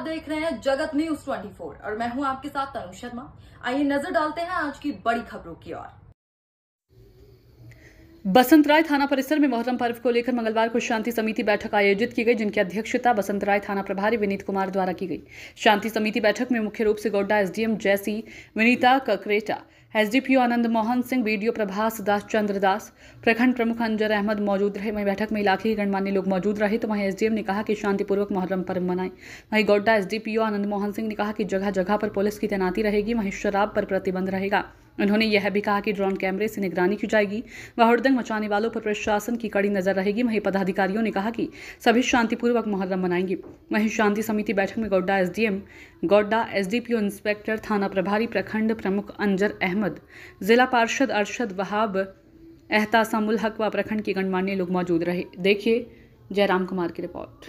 देख रहे हैं जगत न्यूज 24 और मैं हूं आपके साथ तनु शर्मा। आइए नजर डालते हैं आज की बड़ी खबरों की ओर। बसंतराय थाना परिसर में मोहर्रम पर्व को लेकर मंगलवार को शांति समिति बैठक आयोजित की गई, जिनकी अध्यक्षता बसंतराय थाना प्रभारी विनीत कुमार द्वारा की गई। शांति समिति बैठक में मुख्य रूप से गोड्डा एसडीएम जैसी विनीता ककरेटा, एसडीपीओ आनंद मोहन सिंह, बीडीओ प्रभास दास चंद्र दास, प्रखंड प्रमुख अंजर अहमद मौजूद रहे। वहीं बैठक में इलाके के गणमान्य लोग मौजूद रहे। तो वहीं एसडीएम ने कहा कि शांतिपूर्वक मोहर्रम पर्व मनाएं। वहीं गोड्डा एसडीपीओ आनंद मोहन सिंह ने कहा कि जगह जगह पर पुलिस की तैनाती रहेगी। वहीं शराब पर प्रतिबंध रहेगा। उन्होंने यह भी कहा कि ड्रोन कैमरे से निगरानी की जाएगी व हुड़दंग मचाने वालों पर प्रशासन की कड़ी नजर रहेगी। वहीं पदाधिकारियों ने कहा कि सभी शांतिपूर्वक मोहर्रम मनाएंगे। वहीं शांति समिति बैठक में Godda SDM, Godda SDPO inspector, थाना प्रभारी, प्रखंड प्रमुख अंजर अहमद, जिला पार्षद अरशद वहाब, एहतासमुल हक व प्रखंड के गणमान्य लोग मौजूद रहे। देखिए जयराम कुमार की रिपोर्ट।